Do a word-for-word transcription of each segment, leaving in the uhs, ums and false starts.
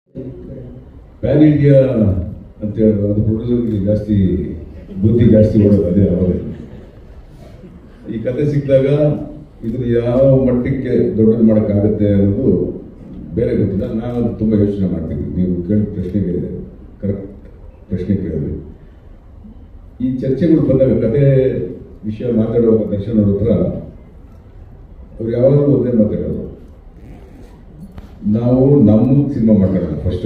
PAN India ಅಂತ ಹೇಳಿದ್ರು ಅದು ಪ್ರೊಡ್ಯೂಸರ್ಗೆ ಜಾಸ್ತಿ ಬುದ್ಧಿ ಜಾಸ್ತಿ ಓಡೋದು ಅದೇ ಅವಾಗ ಈ ಕತೆ ಸಿಕ್ಕಿದಾಗ ಇದನ್ನು ಯಾವ ಮಟ್ಟಕ್ಕೆ ದೊಡ್ಡದು ಮಾಡೋಕ್ಕಾಗುತ್ತೆ ಅನ್ನೋದು ಬೇರೆ ಗೊತ್ತಿಲ್ಲ. ನಾನು ತುಂಬ ಯೋಚನೆ ಮಾಡ್ತೀನಿ. ನೀವು ಕೇಳಿದ ಪ್ರಶ್ನೆಗೆ ಕರೆಕ್ಟ್ ಪ್ರಶ್ನೆ ಕೇಳಿದ್ರಿ. ಈ ಚರ್ಚೆಗಳು ಬಂದಾಗ ಕತೆ ವಿಷಯ ಮಾತಾಡುವ ದರ್ಶನ್ ಅವ್ರ ಹತ್ರ ಅವ್ರು ಯಾವಾಗಲೂ ಒಂದೇ ಮಾತಾಡೋದು, ನಾವು ನಮ್ಮ ಸಿನಿಮಾ ಮಾತಾಡೋಣ ಫಸ್ಟ್.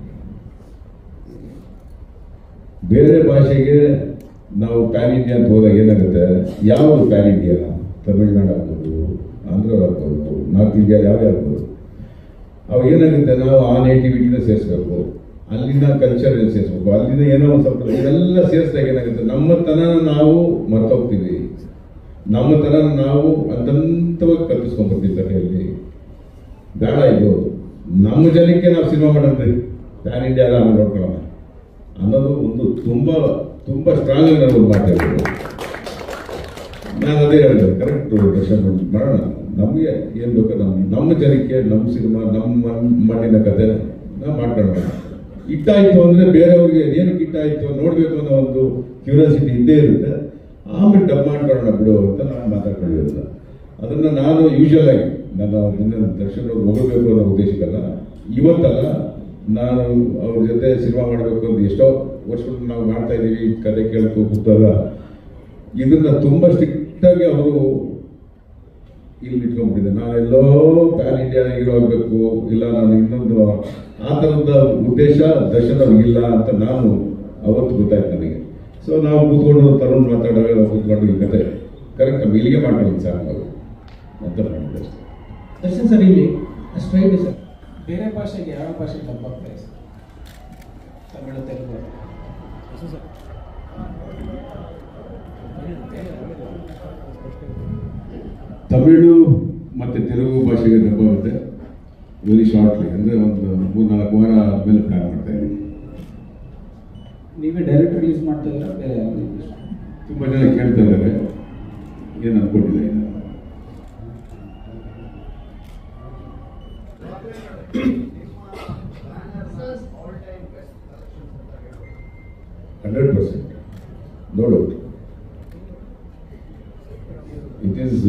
ಬೇರೆ ಭಾಷೆಗೆ ನಾವು ಪ್ಯಾನ್ ಇಂಡಿಯಾ ಅಂತ ಹೋದಾಗ ಏನಾಗುತ್ತೆ, ಯಾವುದು ಪ್ಯಾನ್ ಇಂಡಿಯಾ, ತಮಿಳ್ನಾಡು ಆಗ್ಬೋದು, ಆಂಧ್ರ ಆಗ್ಬೋದು, ನಾರ್ತ್ ಇಂಡಿಯಾ ಯಾವುದೇ ಆಗ್ಬೋದು, ಅವಾಗ ಏನಾಗುತ್ತೆ, ನಾವು ಆ ನೇಟಿವಿಟಿನ ಸೇರಿಸ್ಬೇಕು, ಅಲ್ಲಿನ ಕಲ್ಚರ್ ಸೇರಿಸ್ಬೇಕು, ಅಲ್ಲಿನ ಏನೋ ಒಂದು ಸಂಪ್ರದಾಯ ಇವೆಲ್ಲ ಸೇರಿಸಿದಾಗ ಏನಾಗುತ್ತೆ, ನಮ್ಮ ತನನ ನಾವು ಮರ್ತೋಗ್ತೀವಿ, ನಮ್ಮ ತನನ ನಾವು ಅಂತಂತವಾಗಿ ಕಲ್ಪಿಸ್ಕೊಂಡ್ಬರ್ತೀವಿ ಕಥೆಯಲ್ಲಿ. ಬೇಡ, ಇದು ನಮ್ಮ ಜನಕ್ಕೆ ನಾವು ಸಿನಿಮಾ ಮಾಡೋದ್ರಿ, ಪ್ಯಾನ್ ಇಂಡಿಯಾ ಎಲ್ಲ ಆಮೇಲೆ ನೋಡ್ಕೊಳ್ಳೋಣ ಅನ್ನೋದು ಒಂದು ತುಂಬ ತುಂಬ ಸ್ಟ್ರಾಂಗ್ ಆಗಿ ನಾವು ಮಾತಾಡ್ಬೋದು. ನಾನು ಅದೇ ಹೇಳಿದೆ, ಕರೆಕ್ಟ್ ದರ್ಶನ್ ಮಾಡೋಣ, ನಮಗೆ ಏನು ಬೇಕೋ ನಮ್ಮ ನಮ್ಮ ಜನಕ್ಕೆ ನಮ್ಮ ಸಿನಿಮಾ ನಮ್ಮ ಮಣ್ಣಿನ ಕತೆ ನಾವು ಮಾಡ್ಕೊಳ್ಳೋಣ. ಇಟ್ಟಾಯಿತು ಅಂದರೆ ಬೇರೆಯವ್ರಿಗೆ ಏನಕ್ಕೆ ಇಟ್ಟಾಯಿತು ನೋಡಬೇಕು ಅನ್ನೋ ಒಂದು ಕ್ಯೂರಿಯಾಸಿಟಿ ಇದ್ದೇ ಇರುತ್ತೆ. ಆಮೇಲೆ ಡಬ್ ಮಾಡ್ಕೊಳ್ಳೋಣ ಬಿಡು ಅಂತ ನಾನು ಮಾತಾಡ್ಕೊಂಡಿರೋದು. ಅದನ್ನು ನಾನು ಯೂಶುವಲ್ ಆಗಿ ನಾನು ಮುಂದೆ ದರ್ಶನ್ ಅವ್ರು ಹೋಗಬೇಕು ಅನ್ನೋ ಉದ್ದೇಶಕ್ಕಲ್ಲ, ಇವತ್ತಲ್ಲ, ನಾನು ಅವ್ರ ಜೊತೆ ಸಿನಿಮಾ ಮಾಡಬೇಕು ಅಂತ ಎಷ್ಟೋ ವರ್ಷಗಳು ನಾವು ಮಾಡ್ತಾ ಇದ್ದೀವಿ. ಕತೆ ಕೇಳಕ್ಕೆ ಕೂತಾಗ ಇದನ್ನ ತುಂಬ ಸ್ಟ್ರಿಕ್ಟಾಗಿ ಅವರು ಇಲ್ಲಿ ಇಟ್ಕೊಂಡ್ಬಿಟ್ಟಿದ್ದೆ. ನಾನೆಲ್ಲೋ ಪ್ಯಾನ್ ಇಂಡಿಯಾ ಹೀರೋ ಆಗಬೇಕು, ಇಲ್ಲ ನಾನು ಇನ್ನೊಂದು ಆ ಥರದ ಉದ್ದೇಶ ದರ್ಶನ್ ಅವ್ರಿಗಿಲ್ಲ ಅಂತ ನಾನು ಅವತ್ತು ಗೊತ್ತಾಯ್ತು ನನಗೆ. ಸೊ ನಾವು ಕೂತ್ಕೊಂಡು ತರುಣ್ ಮಾತಾಡುವಾಗ ನಾವು ಕೂತ್ಕೊಂಡು ಈ ಕತೆ ಕರೆಕ್ಟ್ ನಮ್ಮ ಇಲ್ಲಿಗೆ ಮಾಡ್ಕೊಂಡು ಸರ್ ನಾವು ಅಂತ ಮಾಡಿದ್ದೆ ಅಷ್ಟೇ. ದರ್ಶನ್ ಸರ್ ಇಲ್ಲಿ ಸ್ಟ್ರೈಟ್ ಸರ್, ಬೇರೆ ಭಾಷೆಗೆ ಯಾವ ಭಾಷೆಗೆ ತಪ್ಪಾಗ್ತಾ ಇದೆ? ತಮಿಳು, ತೆಲುಗು, ತಮಿಳು ಮತ್ತು ತೆಲುಗು ಭಾಷೆಗೆ ಡಬ್ಬ ಆಗುತ್ತೆ ವೆರಿ ಶಾರ್ಟ್ಲಿ, ಅಂದರೆ ಒಂದು ಮೂರು ನಾಲ್ಕು ವಾರ ಆದಮೇಲೆ ಪ್ಲ್ಯಾನ್ ಮಾಡ್ತಾ ಇದ್ದೀನಿ. ನೀವೇ ಡೈರೆಕ್ಟ್ ರಿಲೀಸ್ ಮಾಡ್ತಾ ಇದ್ದೀರಾ ಬೇರೆ ಯಾವುದು? ತುಂಬ ಜನ ಕೇಳ್ತಾ ಇದ್ದಾರೆ, ಏನು ಅಂದ್ಕೊಂಡಿಲ್ಲ ಇನ್ನು. Hundred percent no doubt. It is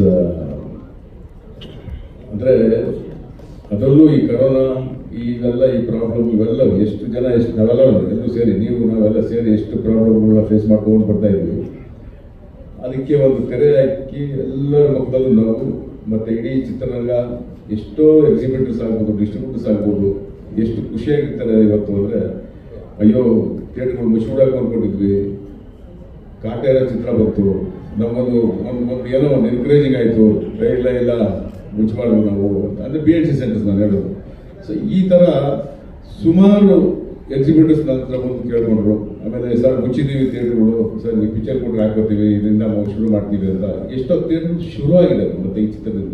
ಅಂದರೆ ಅದರಲ್ಲೂ ಈ ಕರೋನಾ ಇವೆಲ್ಲ ಈ ಪ್ರಾಬ್ಲಮ್ ಇವೆಲ್ಲ ಎಷ್ಟು ಜನ ಎಷ್ಟು ನಾವೆಲ್ಲ ಎಲ್ಲರೂ ಸೇರಿ ನೀವು ನಾವೆಲ್ಲ ಸೇರಿ ಎಷ್ಟು ಪ್ರಾಬ್ಲಮ್ಗಳನ್ನ ಫೇಸ್ ಮಾಡ್ಕೊಂಡು ಬರ್ತಾ ಇದ್ವಿ. ಅದಕ್ಕೆ ಒಂದು ತೆರೆ ಹಾಕಿ ಎಲ್ಲರ ಮಕ್ಕಳಲ್ಲೂ ನಾವು ಮತ್ತು ಇಡೀ ಚಿತ್ರರಂಗ ಎಷ್ಟೋ ಎಕ್ಸಿಬಿಟರ್ಸ್ ಆಗ್ಬೋದು, ಡಿಸ್ಟ್ರಿಬ್ಯೂಟರ್ಸ್ ಆಗ್ಬೋದು, ಎಷ್ಟು ಖುಷಿಯಾಗಿರ್ತಾರೆ ಇವತ್ತು ಅಂದರೆ, ಅಯ್ಯೋ ಥಿಯೇಟ್ರ್ಗಳು ಮುಚ್ಚೂಡಾಗಿ ಅಂದ್ಕೊಂಡಿದ್ವಿ, ಕಾಟೇರ ಚಿತ್ರ ಬಂತು, ನಮ್ಮದು ಒಂದು ಒಂದು ಏನೋ ಒಂದು ಎನ್ಕರೇಜಿಂಗ್ ಆಯಿತು, ಇಲ್ಲ ಇಲ್ಲ ಮುಚ್ಚಬಾರ್ದು ನಾವು ಅಂತ, ಅಂದರೆ ಬಿ ಎನ್ ಸಿ ಸೆಂಟರ್ಸ್ ನಾನು ಹೇಳೋದು. ಸೊ ಈ ಥರ ಸುಮಾರು ಎಕ್ಸಿಬಿಟರ್ಸ್ ನನ್ನ ಹತ್ರ ಬಂದು ಕೇಳ್ಕೊಂಡ್ರು. ಆಮೇಲೆ ಸರ್ ಮುಚ್ಚಿದ್ದೀವಿ ಥಿಯೇಟ್ರ್ಗಳು, ಸರ್ ನೀವು ಪಿಕ್ಚರ್ ಕೊಟ್ಟರೆ ಹಾಕೋತೀವಿ, ಇದರಿಂದ ನಾವು ಶುರು ಮಾಡ್ತೀವಿ ಅಂತ ಎಷ್ಟೋ ಥಿಯೇಟ್ರ್ ಶುರು ಆಗಿದೆ ಮತ್ತು ಈ ಚಿತ್ರದಿಂದ.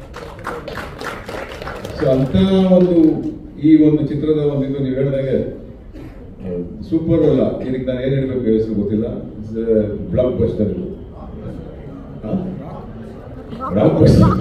ಸೊ ಅಂಥ ಒಂದು ಈ ಒಂದು ಚಿತ್ರದ ಒಂದು ಇದು ನೀವು ಹೇಳಿದಾಗೆ ಸೂಪರ್ ಅಲ್ಲ, ಇದಕ್ಕೆ ನಾನು ಏನು ಹೇಳಬೇಕು ಹೆಸರು ಗೊತ್ತಿಲ್ಲ, blockbuster blockbuster.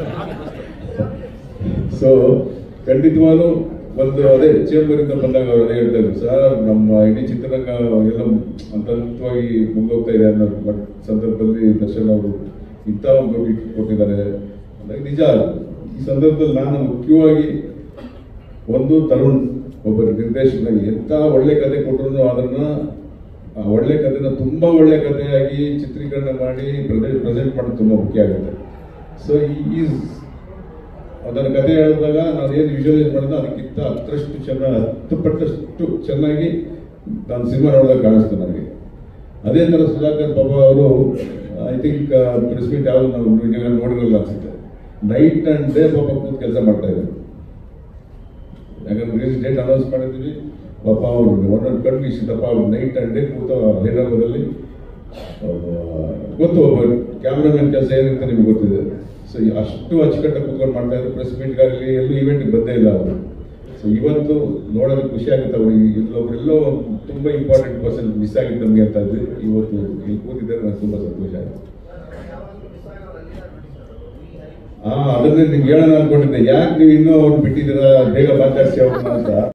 So ಖಂಡಿತವಾಗ್ಲೂ ಒಂದು ಅದೇ ಚೇಂಬರಿಂದ ಬಂದಾಗ ಅವರು ಅದೇ ಹೇಳ್ತಾ ಇದ್ರು, ಸರ್ ನಮ್ಮ ಇಡೀ ಚಿತ್ರರಂಗ ಎಲ್ಲ ಹಂತವಾಗಿ ಮುಂದೋಗ್ತಾ ಇದೆ ಅನ್ನೋ ಸಂದರ್ಭದಲ್ಲಿ ದರ್ಶನ್ ಅವರು ಇಂಥ ಒಂದು ಕೊಟ್ಟಿದ್ದಾರೆ ಅಂದಾಗ ನಿಜ. ಈ ಸಂದರ್ಭದಲ್ಲಿ ನಾನು ಮುಖ್ಯವಾಗಿ ಒಂದು ತರುಣ್ ಒಬ್ಬ ನಿರ್ದೇಶಕನಾಗಿ ಎಂಥ ಒಳ್ಳೆ ಕತೆ ಕೊಟ್ಟರು ಅದನ್ನ ಆ ಒಳ್ಳೆ ಕಥೆನ ತುಂಬ ಒಳ್ಳೆ ಕಥೆಯಾಗಿ ಚಿತ್ರೀಕರಣ ಮಾಡಿ ಪ್ರೆಸೆಂಟ್ ಪ್ರೆಸೆಂಟ್ ಮಾಡೋದು ತುಂಬ ಮುಖ್ಯ ಆಗುತ್ತೆ. ಸೊ ಈಸ್ ಅದರ ಕತೆ ಹೇಳಿದಾಗ ನಾನು ಏನು ವಿಜುವಲೈಸ್ ಮಾಡಿದ್ರೆ ಅದಕ್ಕಿಂತ ಹತ್ತರಷ್ಟು ಚೆನ್ನಾಗಿ ಹತ್ತು ಪಟ್ಟಷ್ಟು ಚೆನ್ನಾಗಿ ನಾನು ಸಿನಿಮಾ ನೋಡಿದಾಗ ಕಾಣಿಸ್ತು ನನಗೆ. ಅದೇ ಥರ ಸುಧಾಕರ್ ಬಾಬಾ ಅವರು ಐ ಥಿಂಕ್ ಪ್ರೆಸ್ ಮೀಟ್ ಯಾವುದು ನಾವು ನೀವೆಲ್ಲ ನೋಡಿರಲ್ಲ ಅನಿಸುತ್ತೆ, ನೈಟ್ ಆ್ಯಂಡ್ ಡೇ ಪಾಪ ಕೂತು ಕೆಲಸ ಮಾಡ್ತಾ ಇದ್ದಾರೆ. ಯಾಕಂದ್ರೆ ರಿಲೀಸ್ ಡೇಟ್ ಅನೌನ್ಸ್ ಮಾಡಿದ್ವಿ, ಪಾಪ ಅವರು ಒಂದೊಂದು ಕಣ್ಣು ಇಷ್ಟಪ್ಪ ಅವ್ರು ನೈಟ್ ಆ್ಯಂಡ್ ಡೇ ಕೂತ ಹೈದರಾಬಾದಲ್ಲಿ ಗೊತ್ತು, ಒಬ್ಬ ಕ್ಯಾಮ್ರಾಮನ್ ಕೆಲಸ ಏನಿರುತ್ತೆ ನಿಮ್ಗೆ ಗೊತ್ತಿದೆ. ಸೊ ಅಷ್ಟು ಅಚ್ಚುಕಟ್ಟಾಗಿ ಕೂತ್ಕೊಂಡು ಮಾಡ್ತಾ ಇದ್ರು. ಪ್ರೆಸ್ ಮೀಟ್ಗಾಗಲಿ ಎಲ್ಲೂ ಇವೆಂಟ್ಗೆ ಬಂದೇ ಇಲ್ಲ ಅವರು. ಸೊ ಇವತ್ತು ನೋಡೋದಕ್ಕೆ ಖುಷಿ ಆಗುತ್ತೆ. ಅವ್ರಿಗೆ ಇಲ್ಲೊಬ್ಬರೆಲ್ಲೋ ತುಂಬ ಇಂಪಾರ್ಟೆಂಟ್ ಪರ್ಸನ್ ಮಿಸ್ ಆಗಿತ್ತು ನಮಗೆ ಅಂತ ಇದ್ವಿ. ಇವತ್ತು ಇಲ್ಲಿ ಕೂತಿದ್ದಾರೆ, ನನಗೆ ತುಂಬ ಸಂತೋಷ ಆಯಿತು. ಹಾ ಅದನ್ನೇ ನಿಮ್ಗೆ ಹೇಳೋಣ ಅನ್ಕೊಂಡಿದ್ದೆ, ಯಾಕೆ ನೀವು ಇನ್ನೂ ಅವ್ರು ಬಿಟ್ಟಿದ್ದೀರಾ, ಬೇಗ ಮಾತಾಡ್ಸಿ ಅವ್ರನ್ನ ಅಂತ.